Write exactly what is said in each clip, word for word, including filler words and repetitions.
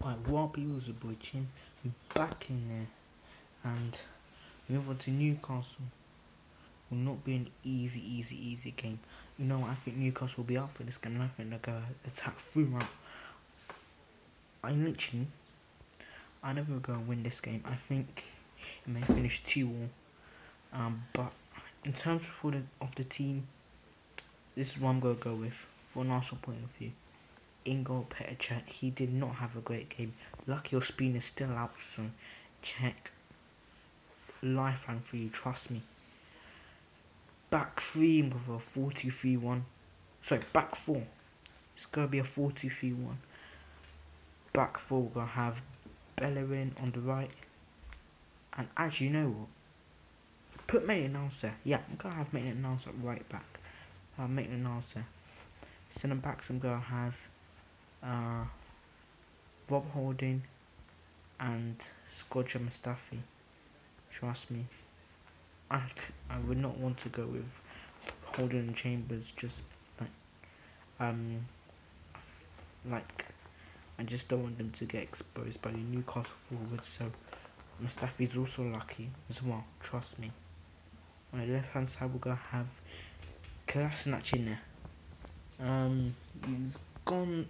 Alright, what people is your boy Chin back in there, and move on to Newcastle. Will not be an easy, easy, easy game. You know, I think Newcastle will be up for this game, and I think they're gonna attack throughout. I literally, I know we're gonna win this game. I think it may finish two all. Um, but in terms of the of the team, this is what I'm gonna go with for an Arsenal point of view. In goal, Petr Cech, he did not have a great game. Lucky Ospina is still out, so check. Lifeline for you, trust me. Back three, I'm going for a four two three one. Sorry, back four. It's going to be a four two three one. Back four, we're going to have Bellerin on the right. And actually, you know what? Put Maitland-Niles there. Yeah, I'm going to have Maitland-Niles at right back. Uh, Maitland-Niles there. Centre backs, I'm going to have uh, Rob Holding and Skodja Mustafi. Trust me. I, I would not want to go with Holding and Chambers, just like um like I just don't want them to get exposed by the Newcastle forwards. So Mustafi's also lucky as well, trust me. On the left hand side, we're gonna have Kolasinac in there. Um he's gone,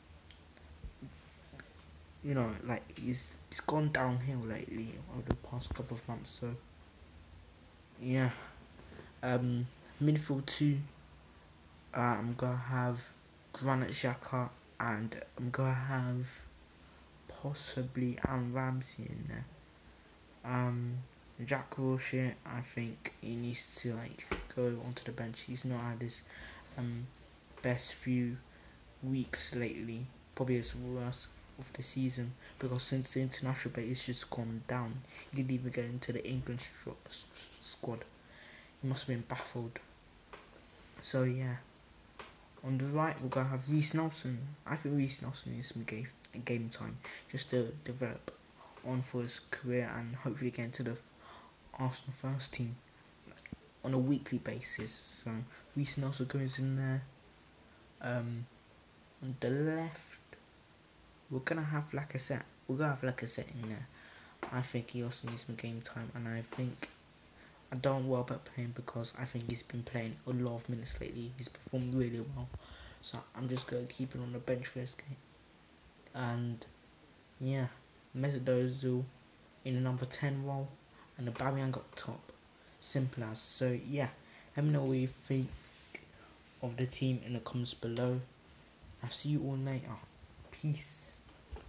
you know, like he's he's gone downhill lately over the past couple of months, so yeah. Um, midfield two, uh, I'm gonna have Granit Xhaka, and I'm gonna have possibly Aaron Ramsey in there. Um, Jack Wilshere, I think he needs to like go onto the bench. He's not had his um best few weeks lately. Probably his worst of the season, because since the international break, it's just gone down. He didn't even get into the England squad. He must have been baffled. So yeah. On the right, we're gonna have Reiss Nelson. I think Reiss Nelson needs some game game time just to develop on for his career and hopefully get into the Arsenal first team on a weekly basis. So Reiss Nelson goes in there. Um, on the left, we're gonna have Lacazette. We're gonna have Lacazette in there. I think he also needs some game time, and I think I don't worry about playing because I think he's been playing a lot of minutes lately. He's performed really well, so I'm just gonna keep him on the bench for this game. And yeah, Mesut Ozil in the number ten role, and the Aubameyang up top. Simple as. So yeah, let me know what you think of the team in the comments below. I'll see you all later. Peace.